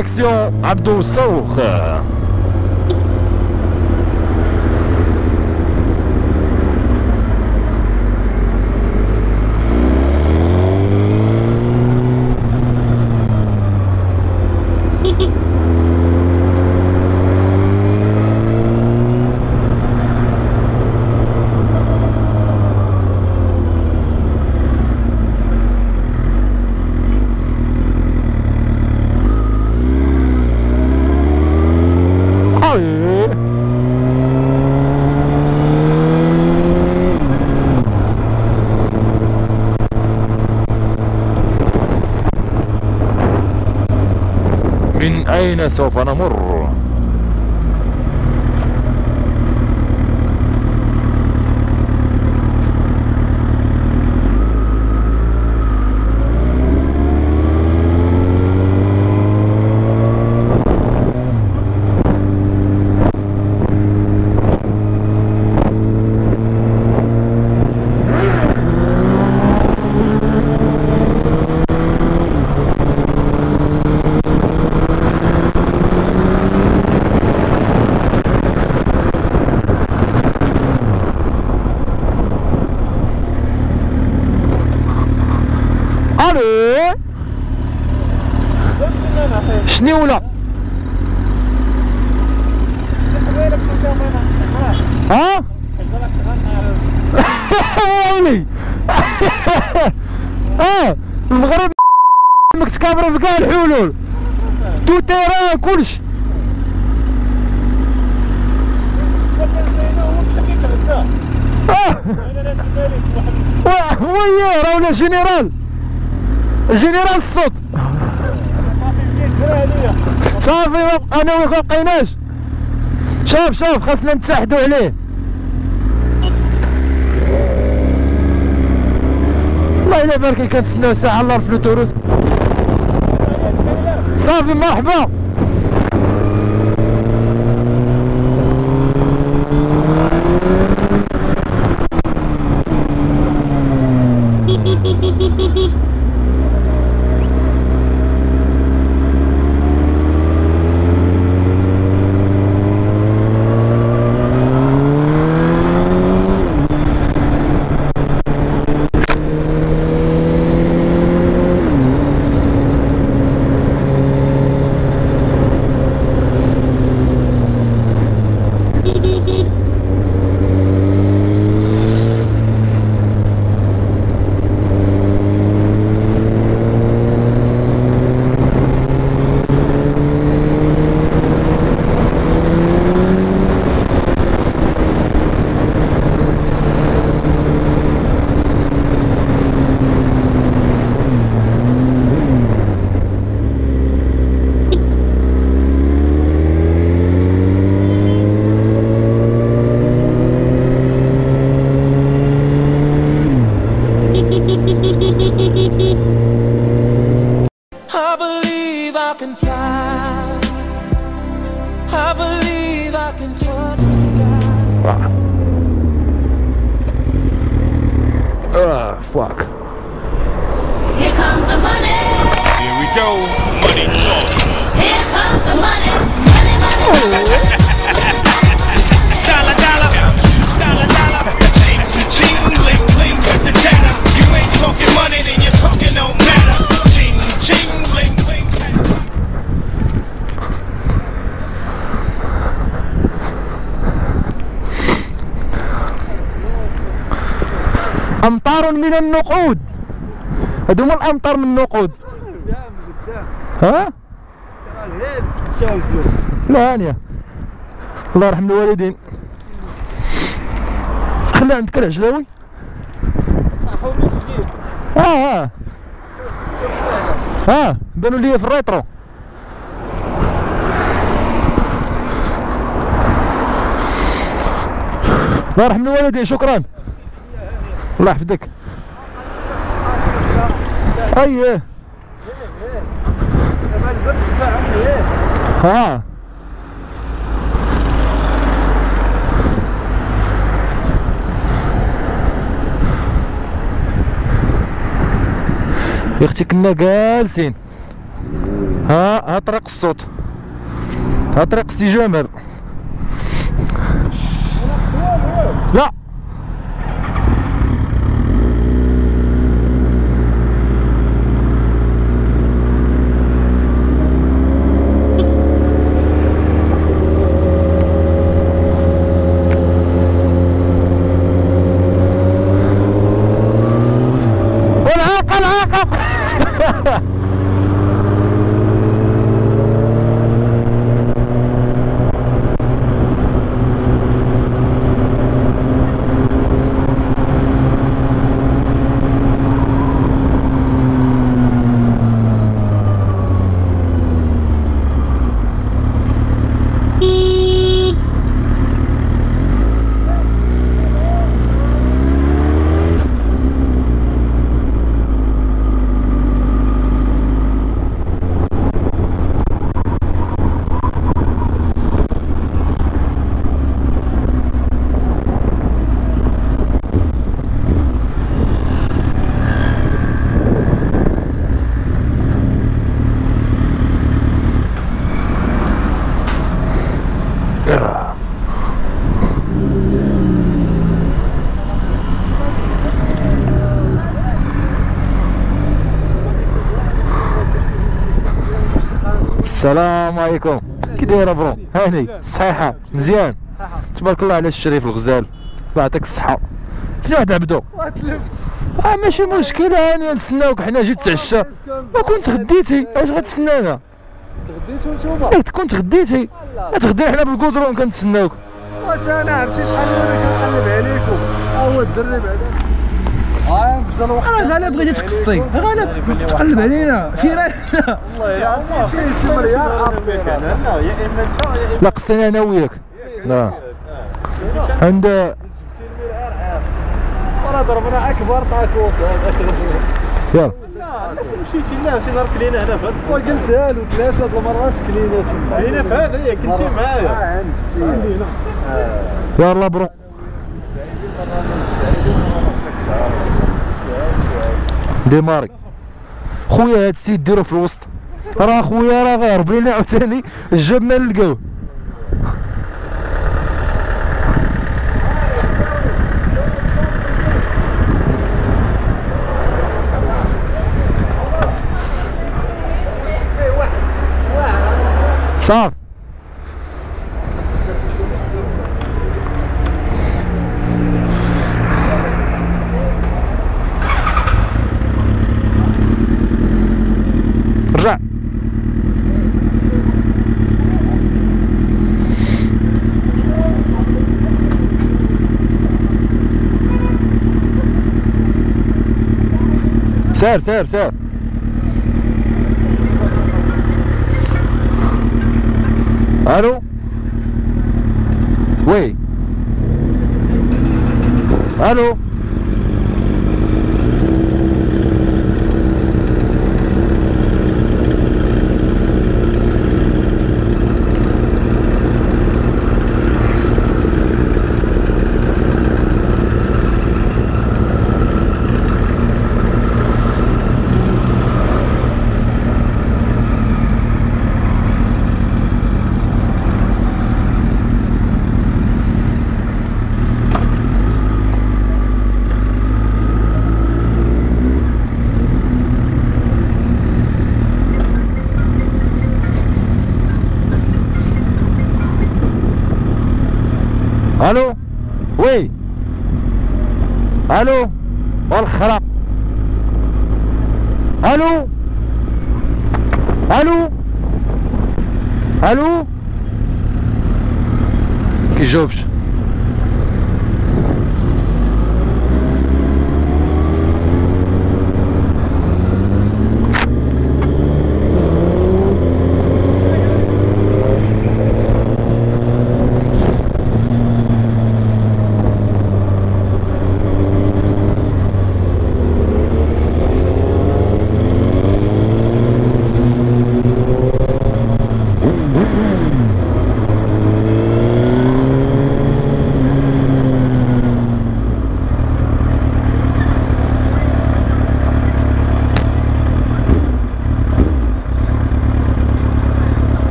ديريكسيون عبدو السوخ. من أين سوف نمر؟ الو شنو ولا ها ويلي المغرب مكتكابره في كاع الحلول تو تيران كلشي وياه راه ولا جينيرال جينيرال الصوت صافي انا وياك مبقيناش. شوف خاصنا نتحدوا عليه. والله الا بارك كنتسناو ساعه الله في الوتوروت. صافي مرحبا. Fuck. Here comes the money. Here we go. Money talk. Here comes the money. Money. Dollar, dollar. Dollar, dollar. Ching, ching, bling, bling, to chatter. You ain't talking money, then you're talking no matter. Ching, ching, bling, bling. أمطار من النقود. هادوما الأمطار من النقود. ها؟ شاو الفلوس. لا هانية. الله يرحم الوالدين. خلي عندك العجلاوي. بانوا لي في الريترو. الله يرحم الوالدين. شكرا. الله يحفظك. اييه ها يا اختي كنا جالسين ها طريق الصوت، ها طريق سي جمال. لا والعاقة السلام عليكم. كي داير برو؟ هاني صحيحه مزيان تبارك الله على الشريف الغزال، الله يعطيك الصحه. فين واحد عبدو؟ تلفت. ماشي مشكل، هاني نتسناوك حنا. جيت تعشى وكنت غديتي، اش غتسنانا؟ تغديتو نتوما؟ كنت غديتي، غتغدي حنا بالكودرون كنتسناوك. انا عرفتي شحال وانا كنقلب عليكم، ها هو الدري بعدا. فجا الوقت. غالا بغيتي تقصي، غالا تقلب علينا فينا. والله يا شي مليار لا يا اما انت يا اما لا قصينا انا وياك. لا عند راه ضربنا اكبر طاكوس هذا. يلا لا مشيتي لا شي نهار كلينا هنا في هذا قلتها له 3 المرات كلينا تما. كلينا في هذا ياك كنتي معايا. عند السيد. يلا برو. ديماري خويا، هاد السيد ديرو في الوسط، راه خويا راه غيهرب لينا عاوتاني الجاب ما نلقاوه. صافي رجع. سير الو وي الو الو وي الو والخرا الو الو الو كيجاوبش.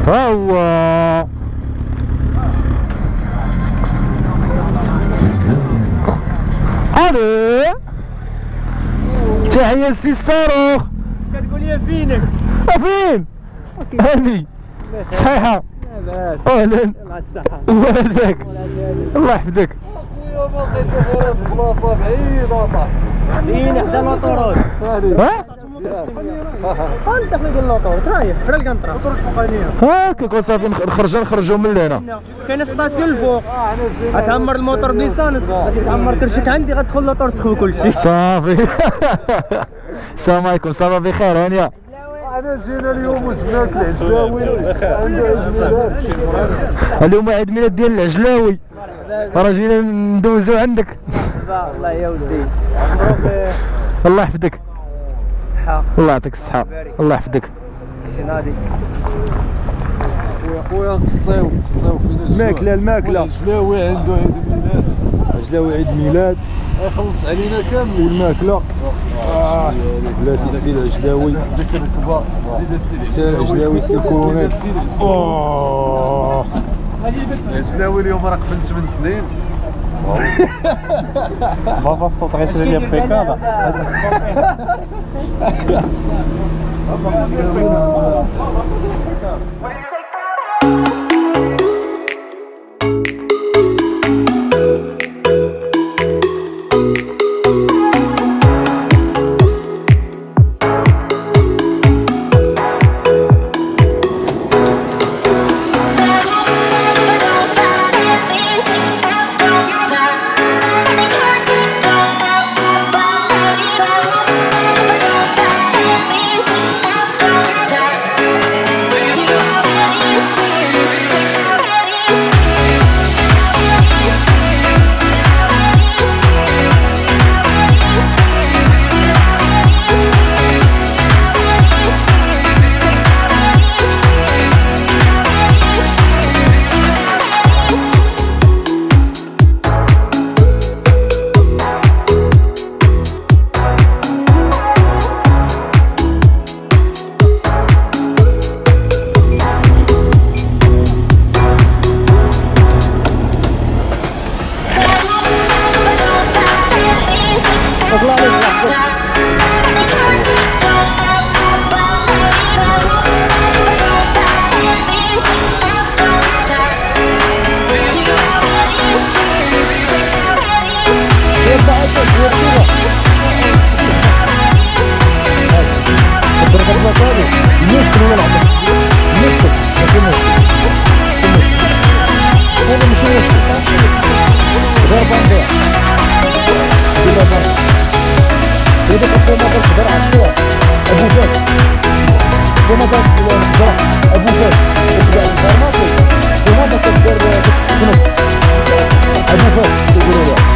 ها هو الو تحية السي الصاروخ. كتقول لي فينك فين؟ هاني صحيحة. اهلا وهذاك الله يحفظك. خويا باقي سفر بلاصه بعيده صاحبي. زين حدا لاطورات. ها؟ انت في اللاطورات رايح في الكنطره الطرق الفوقانيه. هاكا صافي نخرجوا من هنا. كاين ستاسيون الفوق غتعمر الموتور ديسانس غادي تعمر كرشك عندي غتدخل اللاطور تدخل كلشي صافي. السلام عليكم. صافا بخير هانيه. انا جينا اليوم وجبناك العجلاوي عنده عيد ميلاد. اليوم عيد ميلاد ديال العجلاوي راه جينا ندوزو عندك. الله يا ولدي الله يحفظك. صحه الله يعطيك الصحة. الله يحفظك. شي نادي خويا قصيو فينا الماكله عجلاوي عنده عيد ميلاد. عجلاوي عيد ميلاد يخلص علينا كاملين والماكله بلاتي السي العجلاوي ديك الكبار. زيد السيدي العجلاوي السي الكولونيل. العجلاوي اليوم راه قبل 8 سنين. بابا الصوت غيشري لي بيكا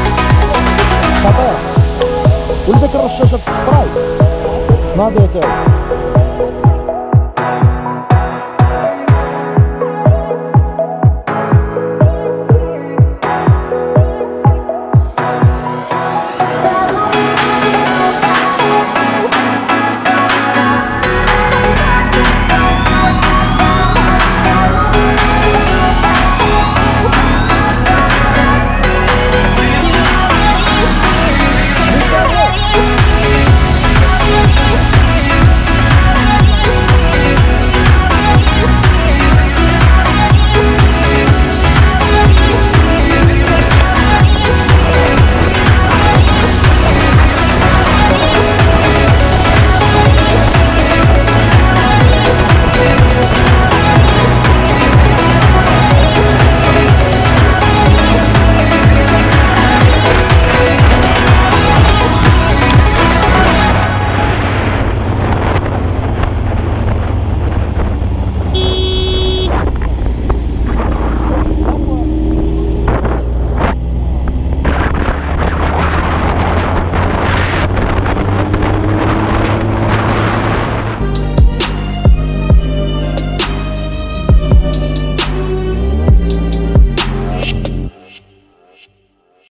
ولدك الرشاشة الصفراي ما عطيتها.